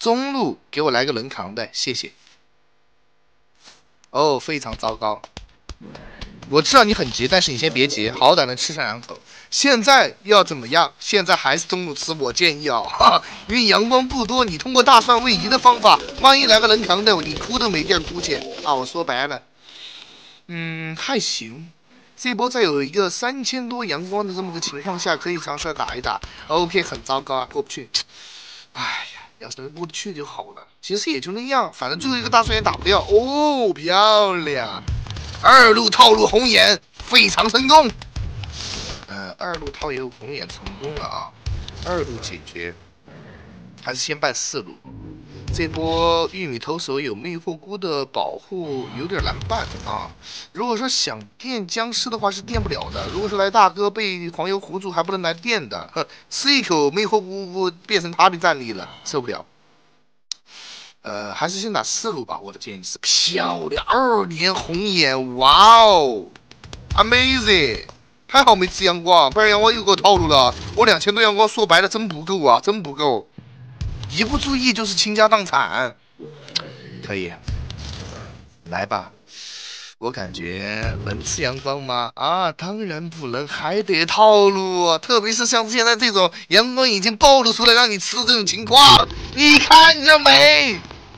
中路给我来个能扛的，谢谢。哦，非常糟糕。我知道你很急，但是你先别急，好歹能吃上2口。现在要怎么样？现在还是中路吃，我建议啊，因为阳光不多，你通过大蒜位移的方法，万一来个能扛的，你哭都没地儿哭去啊！我说白了，还行。这波在有一个3000多阳光的这么个情况下，可以尝试打一打。OK， 很糟糕啊，过不去。哎呀，要是能过得去就好了。其实也就那样，反正最后一个大蒜也打不掉。哦，漂亮！2路套路红眼，非常成功。2路套也有红眼成功了啊，2路解决，还是先办4路。这波玉米投手有魅惑菇的保护，有点难办啊。如果说想电僵尸的话是电不了的，如果说来大哥被黄油糊住还不能来电的，吃一口魅惑菇变成他的战力了，受不了。还是先打4路吧，我的建议是。漂亮，2连红眼，哇哦 ，amazing！ 还好没吃阳光，不然阳光又给我套路了。我2000多阳光，说白了真不够啊，真不够。一不注意就是倾家荡产。可以，来吧。我感觉能吃阳光吗？啊，当然不能，还得套路。特别是像现在这种阳光已经暴露出来让你吃这种情况，你看着没？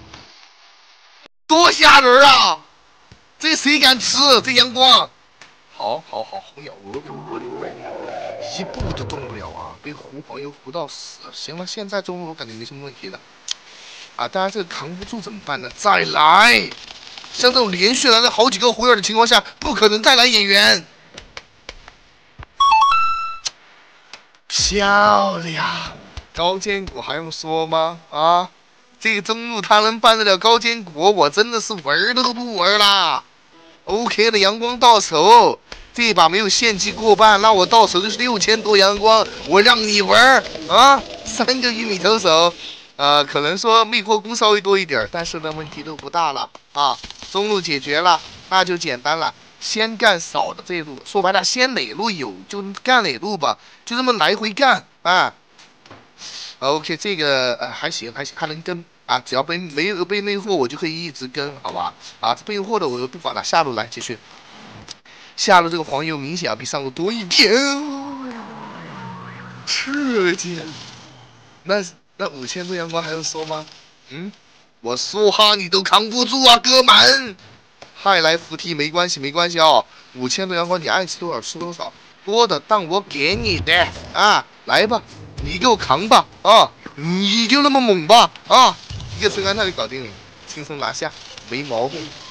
多吓人啊！这谁敢吃？这阳光，好，红咬鹅一步都动不了啊！被黄油糊到死。行了，现在中路我感觉没什么问题了。啊，当然这个扛不住怎么办呢？再来！像这种连续来了好几个红眼的情况下，不可能再来演员。漂亮！高坚果还用说吗？啊，这个中路他能办得了高坚果，我真的是玩都不玩啦。OK 的阳光到手，这把没有献祭过半，那我到手就是6000多阳光，我让你玩啊！3个玉米投手，可能说魅惑菇稍微多一点，但是呢问题都不大了啊。中路解决了，那就简单了，先干少的这一路，说白了，先哪路有就干哪路吧，就这么来回干啊。OK， 这个还行，还能跟啊，只要没有被魅惑，我就可以一直跟，好吧？啊，被魅惑的我不管了，下路来继续。下路这个黄油明显要比上路多一点，刺激。那5000多阳光还用说吗？我说哈你都扛不住啊，哥们！害来扶梯没关系哦，5000多阳光你爱吃多少吃多少，多的当我给你的啊，来吧，你给我扛吧啊，你就那么猛吧啊，一个追安他就搞定了，轻松拿下，没毛病。